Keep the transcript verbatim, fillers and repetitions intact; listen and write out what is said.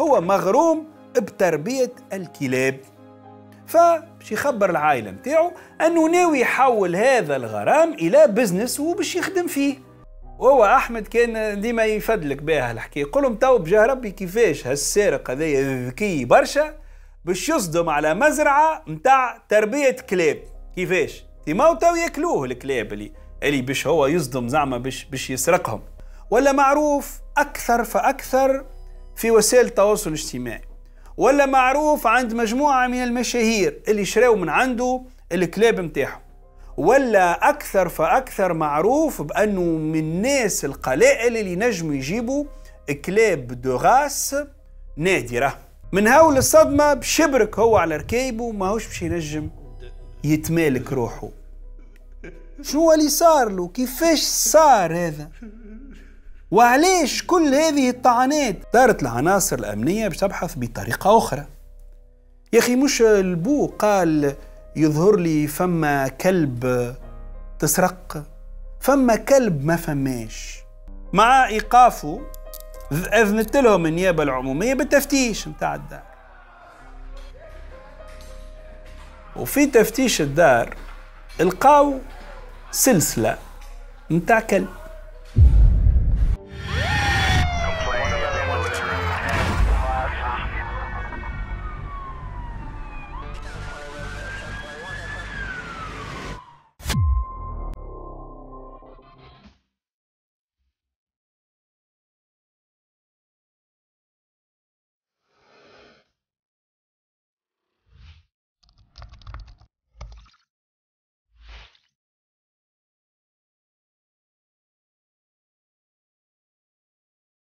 هو مغروم بتربية الكلاب، فباش يخبر العائلة متاعو أنه ناوي يحول هذا الغرام إلى بزنس وباش يخدم فيه. وهو أحمد كان ديما يفدلك بها الحكاية، يقول لهم تو بجاه ربي كيفاش هالسارق هذايا ذكي برشا باش يصدم على مزرعة متاع تربية كلاب. كيفاش؟ تيماو تو ياكلوه الكلاب اللي اللي باش هو يصدم زعما باش باش يسرقهم. ولا معروف أكثر فأكثر في وسائل التواصل الاجتماعي، ولا معروف عند مجموعة من المشاهير اللي شراو من عنده الكلاب متاعهم، ولا أكثر فأكثر معروف بأنه من الناس القلائل اللي نجموا يجيبوا كلاب دوغاس نادرة. من هول الصدمة بشبرك هو على ركايبه ماهوش باش ينجم يتمالك روحه. شنو اللي صار له؟ كيفاش صار هذا؟ وعليش كل هذه الطعنات؟ دارت العناصر الأمنية باش تبحث بطريقة أخرى. يا أخي مش البو قال يظهر لي فما كلب تسرق، فما كلب ما فماش. مع إيقافه أذنت لهم النيابة العمومية بالتفتيش متاع الدار، وفي تفتيش الدار لقاو سلسلة متاع كلب.